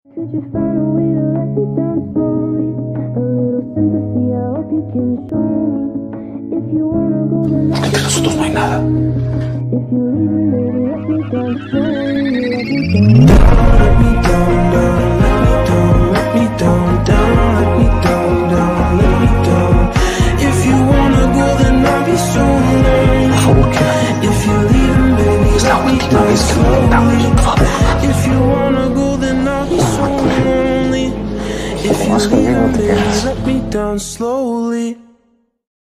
Could you find a way to let me down slowly? A little sympathy, I hope you can show me. If you wanna go, then Aquí nosotros no hay nada. if you leave, baby, let me down slowly. Let me down, let me down, let me down, let me down. If you wanna go, then I'll be so lonely. Por favor, quédate. If you leave, baby, Es la let me última down vez que me slowly. por favor. If you wanna go, then I'll be so lonely. If you Más conmigo leave, te baby, quedas. let me down slowly.